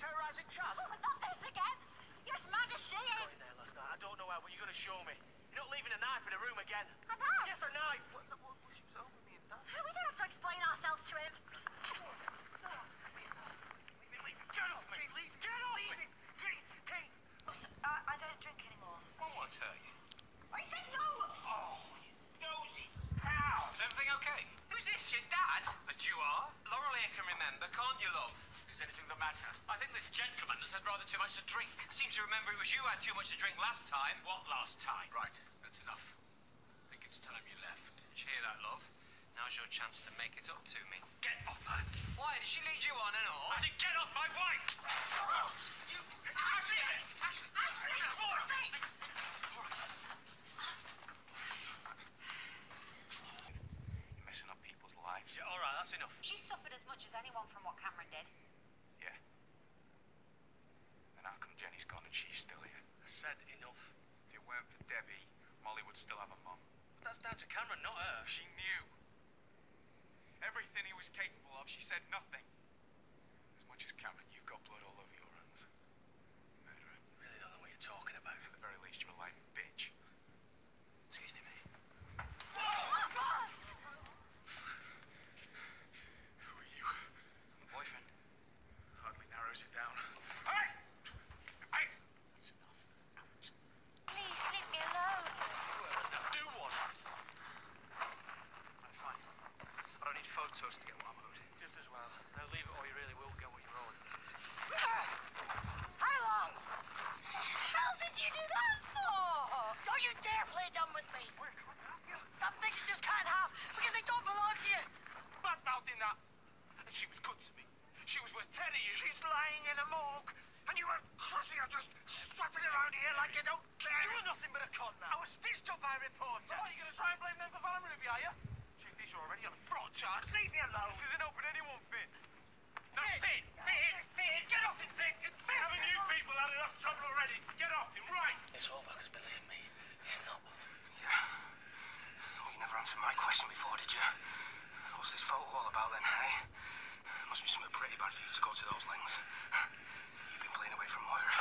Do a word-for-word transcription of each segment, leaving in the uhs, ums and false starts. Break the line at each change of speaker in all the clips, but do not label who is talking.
terrorising Chaz?
Oh, not this again! You're as mad as she
Got
is!
in there last night. I don't know how, but you're going to show me. You're not leaving a knife in a room again.
A knife?
Yes, a knife. What, what, what, she was over me and Dad.
We don't have to explain ourselves to him.
Leave him, leave him. Get off me. Kate, leave him. Get off me. Kate, Kate.
Listen, I, I don't drink anymore.
I won't hurt you.
I said no!
Oh, you dozy cow! Is everything okay? Who's this, your dad? And you are? Laurel here can remember, can't you, love? Is anything the matter? I think this gentleman has had rather too much to drink. I seem to remember it was you who had too much to drink last time. What last time? Right, that's enough. I think it's time you left. Did you hear that, love? Now's your chance to make it up to me. Get off her! Why, did she lead you on and all? I said get off my wife! You... Ashley! Ashley! Ashley! You're messing up people's lives.
Yeah, all right, that's enough.
She suffered as much as anyone from what Cameron did.
Yeah. And how come Jenny's gone and she's still here?
I said enough.
If it weren't for Debbie, Molly would still have a mum.
But that's down to Cameron, not her.
She knew. Everything he was capable of, she said nothing. As much as Cameron, you've got blood all over your hands. Murderer.
Really don't know what you're talking about.
At the very least, you're a lying bitch. Excuse me, mate.
Boss!
Who are you? My boyfriend. Hardly narrows it down. Hey! Hey! That's enough. Out.
Please, leave me alone.
Now do one.
Right, fine. I don't need photos to get what I'm owed.
Just as well. Now leave it or you really will get what you're owed.
How long? How did you do that for? Don't you dare play dumb with me. Some things you just can't have because they don't belong to you.
Bad mouthing that. And she was good to me. She was worth ten of you.
She's lying in a morgue, and you were fussing her just strutting around here like you don't care.
You were nothing but a con now.
I was stitched up by a reporter.
So what, are you going to try and blame them for Van Ruby, are you? Truth is, you're already on a fraud charge.
Leave me alone.
This isn't open anyone, Finn. No, Finn! Finn! Finn! Get off him, Finn! Finn! Haven't you people had enough trouble already? Get off him, right? It's over, because believe me, it's not.
Yeah. Well, you never answered my question before, did you? What's this photo all about then, eh? Must be something pretty bad for you to go to those lengths. You've been playing away from Moira.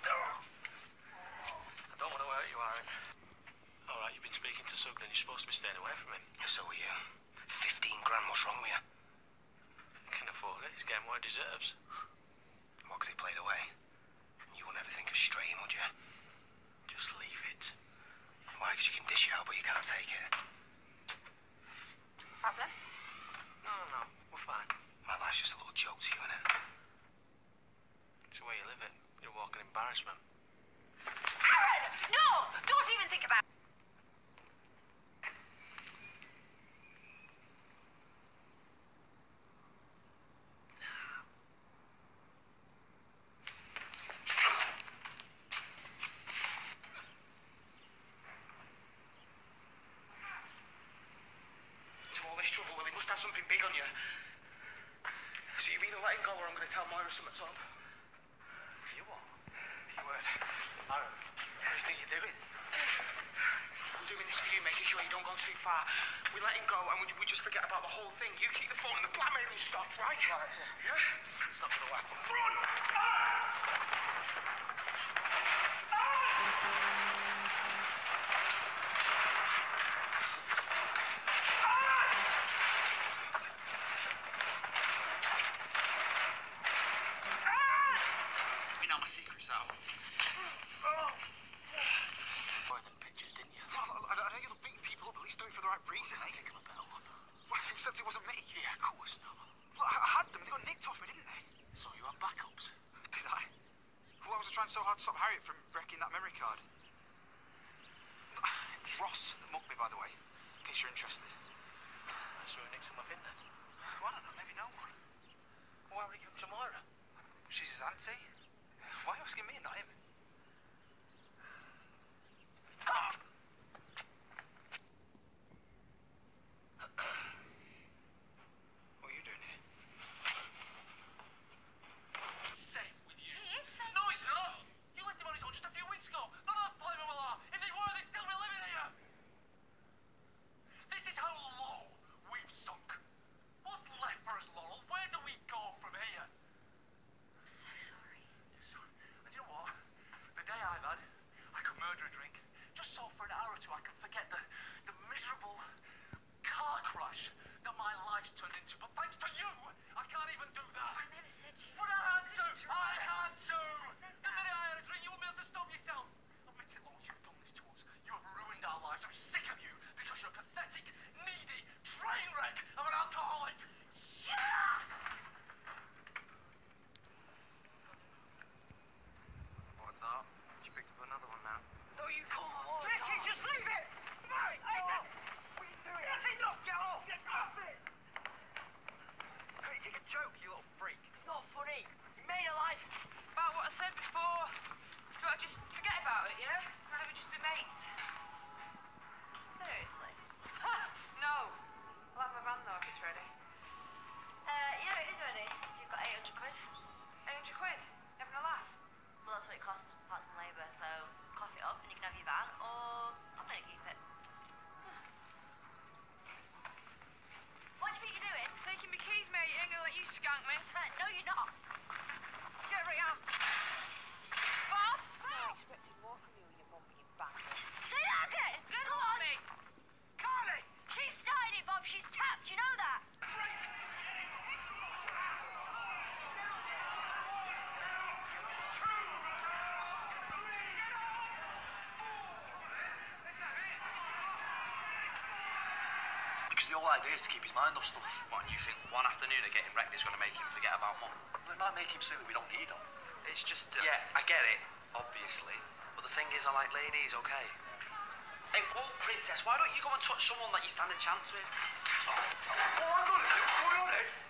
I don't want to hurt you, Aaron. All right, you've been speaking to Sugden. You're supposed to be staying away from him.
So are you. Fifteen grand, what's wrong with you?
Can afford it. He's getting what he deserves.
What, 'cause he played away? You wouldn't ever think of straying, would you?
Just leave it.
Why? 'Cause you can dish it out, but you can't take it.
Problem?
No, no, we're fine.
My life's just a little joke to you, innit?
It's the way you live it. You're a walking embarrassment.
Aaron! No! Don't even think about it.
To all this trouble, well, he must have something big on you. So you've either let him go or I'm going to tell Moira something's up.
You what?
Your word.
Aaron.
What do you think you're doing? I'm doing this for you, making sure you don't go too far. We let him go and we, we just forget about the whole thing. You keep the phone and the blackmailing stopped, right?
Right,
yeah. Yeah?
It's not going to happen.
Run! You know my secret's out.
Find them pictures, didn't you?
Well, I, I know you love beating people up, at least do it for the right reason, eh?
Pick them up, Bell.
Well, except it wasn't me.
Yeah, of course not.
Look, I, I had them. They got nicked off me, didn't they?
So you have backups?
Did I? Well, I was trying so hard to stop Harriet from wrecking that memory card. It was Ross that mugged me, by the way, in case you're interested.
So who nicked them off in then?
Well, I don't know, maybe no one.
Why would he give them to Moira?
She's his auntie. Why are you asking me and not him? What are you doing here?
Safe with you.
He is safe.
No, he's not. You left him on his own just a few weeks ago. None of them blamable are. If they were, they'd still be living here. This is how low we've sunk. What's left for us, Laurel? Where do we go from here?
I'm so sorry.
murder a drink, just so for an hour or two I can forget the, the miserable car crash that my life's turned into. But thanks to you, I can't even do that.
I never said you.
But I had to! I had to! The minute I had a drink, you wouldn't be able to stop yourself. Admit it, Laura, you've done this to us. You have ruined our lives. I'm sick of you because you're a pathetic, needy train wreck of an alcoholic. Yeah!
What's up? You picked up another one now.
Don't you call on. Ricky, just leave it! Right, hey, that... What are you doing? That's enough! Get off! Get off it!
Hey, take a joke, you little freak.
It's not funny. You made a life.
About what I said before. Do I just forget about it, you know? Why don't we just be mates?
Seriously?
No. I'll have my van though if it's ready.
Uh, yeah, it is ready. You've got eight hundred quid.
eight hundred quid? You having a laugh?
Well, that's what it costs, parts and labour, so cough it up and you can have your van, or I'm going to keep it. What do you think you're doing?
Taking my keys, mate. You ain't gonna let you skank me.
Uh, no, you're not.
Get right out. Bob! I expected more from you and your mum being back.
Say that again!
Get
Go
off
on!
me!
Carly!
She started it, Bob. She's tapped. You know that?
Because the whole idea is to keep his mind off stuff. What, and you think one afternoon of getting wrecked is going to make him forget about mum? Well, it might make him see that we don't need him. It's just... Uh... Yeah, I get it, obviously. But the thing is, I like ladies, okay? Hey, whoa, Princess, why don't you go and touch someone that you stand a chance with? Oh, oh hang on a minute, what's going on here?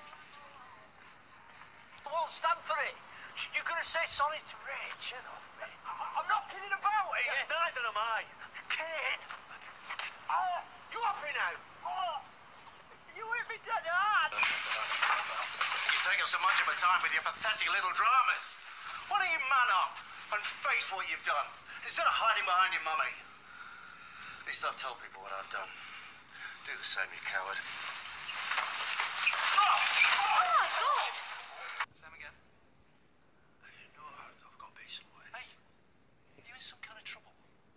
I won't stand for it. You're going to say sorry to Rach, you know? I- I'm not kidding about it. Yeah, neither am I. Kidding. Oh, you happy now? Oh, you hit me dead hard.
You take up so much of my time with your pathetic little dramas. Why don't you man up and face what you've done, instead of hiding behind your mummy? At least I've told people what I've done. Do the same, you coward. Oh,
Oh, my God!
Sam again.
no, I've got to be somewhere. Hey, are you in some kind of trouble?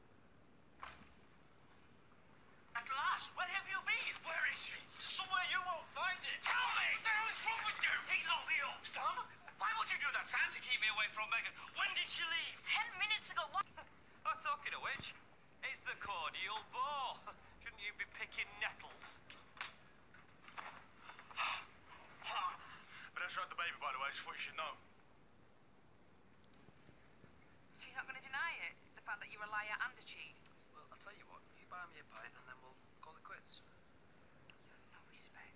At last, where have you been? Where is she? Somewhere you won't find it. Tell me! What the hell is wrong with you? He locked me up. Sam? Why would you do that, Sam, to keep me away from Megan? When did she leave?
Ten minutes ago. What?
Oh, talking of which, it's the cordial bore. Shouldn't you be picking nettles? But that's right, the baby, by the way, just what you should know.
So you're not gonna deny it? The fact that you're a liar and a cheat?
Well, I'll tell you what, you buy me a pint and then we'll call it quits.
You have no respect.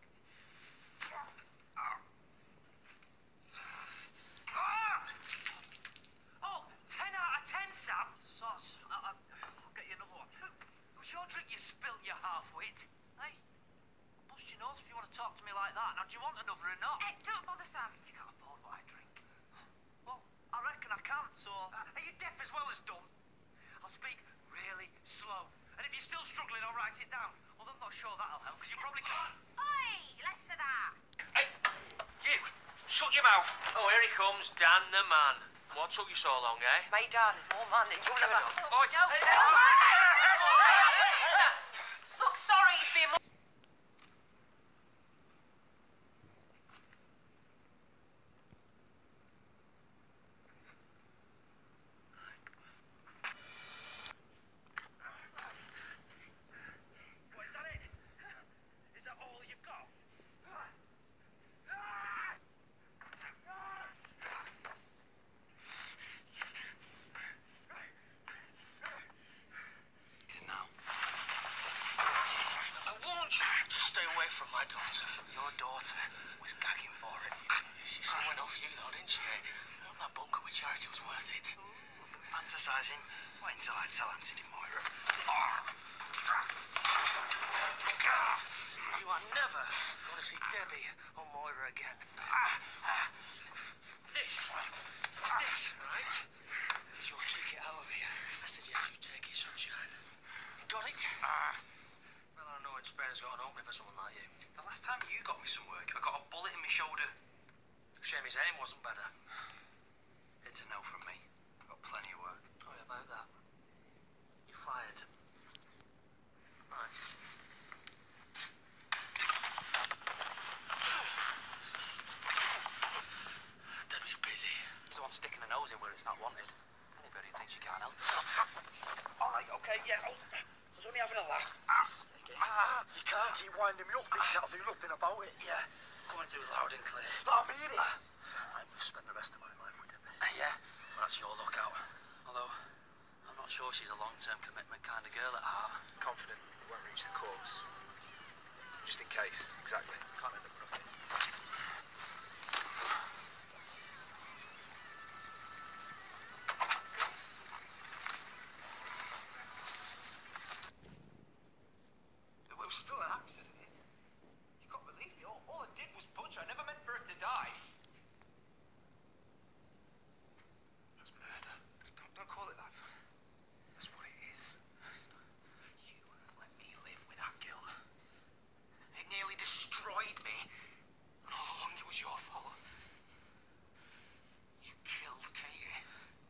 Oh, ten out of ten, Sam. Soz, I, I, I'll get you another one. Who's your drink you spilt, you half-wit? Hey, bust your nose if you want to talk to me like that. Now, do you want another or not?
Hey, don't bother, Sam.
You can't afford what I drink. Well, I reckon I can, so... Uh, are you deaf as well as dumb? I'll speak really slow. And if you're still struggling, I'll write it down. Although I'm not sure that'll help, because you probably can't.
Oi! Less of that.
Hey, you! Shut your mouth! Oh, here he comes, Dan the man. What took you so long, eh?
Mate, Dan is more man than you'll ever know.
Oi!
No.
Hey, hey, hey,
Look, sorry, it's been...
What, is that it? Is that all you've got?
Now.
I warned you to stay away from my daughter.
Your daughter was gagging for it.
She sure went off you, though, didn't she? That bunker with Charity was worth it.
Fantasising. Wait until I tell Auntie Moira.
You are never going to see Debbie or Moira again. This, this, right, is your ticket out of here. I suggest you take it, sunshine. Got it?
Well, I know in Spain's got an opening for someone like you. The last time you got me some work, I got a bullet in my shoulder.
Shame his aim wasn't better.
It's a no from me. Got plenty of work.
Oh, yeah, about that. Hey, yeah, I was, I was only having a laugh. Ass again. Ah, you can't keep winding me up thinking that'll do nothing about it. Yeah, go and do it loud and clear. But I mean it. I'm going to spend the rest of my life with Debbie.
Uh, yeah, well, that's your lookout. Although, I'm not sure she's a long-term commitment kind of girl at heart.
Confident we won't reach the corpse. Just in case, exactly. Can't end up with nothing.
It was still an accident. You can't believe me. All, all I did was punch her. I never meant for her to die.
That's murder. Don't, don't call it that. That's what it is.
You let me live with that guilt. It nearly destroyed me. And all along it was your fault. You killed Katie.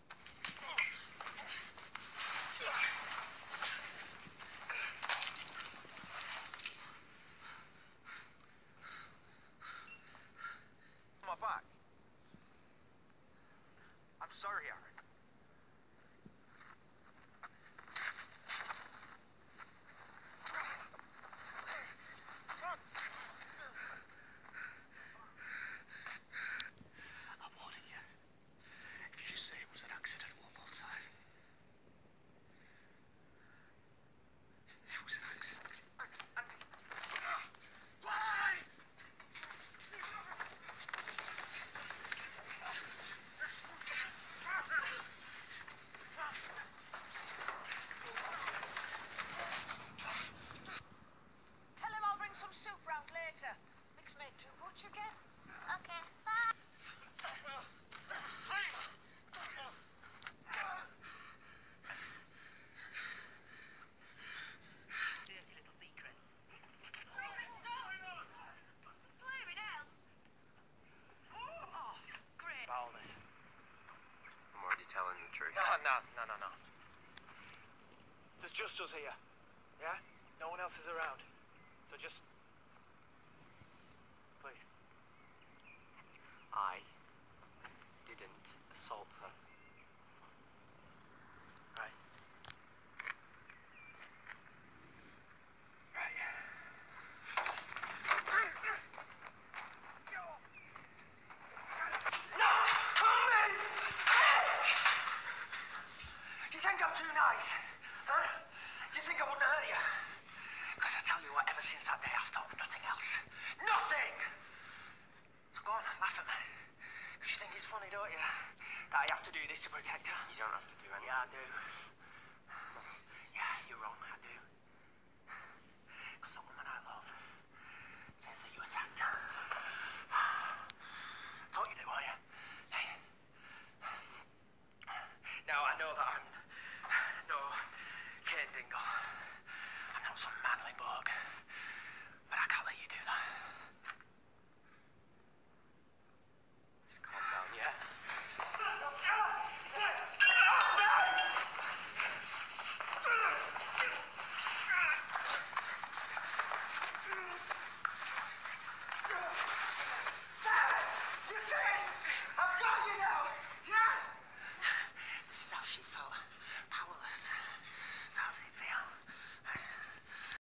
My back. I'm sorry, Aaron.
I'm warning you. If you just say it was an accident one more time. It was an accident. Why?
Tell him I'll bring some soup round later. Mix made too much again.
Okay, bye.
Dirty little secrets.
Blaming hell.
Oh, great.
Foulness.
I'm already telling the truth.
No, no, no, no, no. There's just us here. Yeah? No one else is around. So just... Please.
I didn't assault her.
Right. Right.
No! Come in! Do you think I'm too nice? Huh? Do you think I wouldn't hurt you? Because I tell you what, ever since that day I've thought of nothing else. Nothing! So go on, laugh at me. Because you think it's funny, don't you? That I have to do this to protect her.
You don't have to do anything.
Yeah, I do.